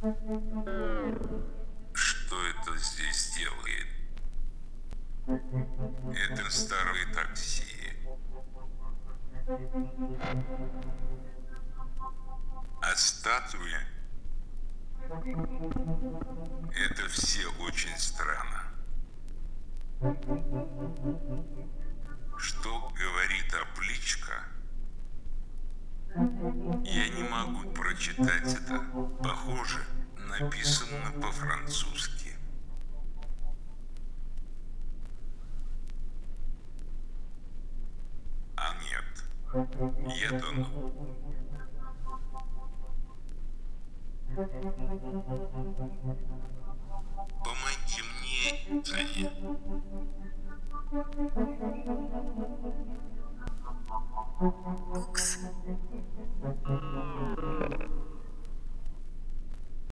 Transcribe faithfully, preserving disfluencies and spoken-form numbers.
Что это здесь делает? Это старое такси. А статуи? Это все очень странно. Что говорит табличка? Я не могу прочитать это. Похоже, написано по-французски. А нет, я тону. Помоги мне, Таня. Тукс.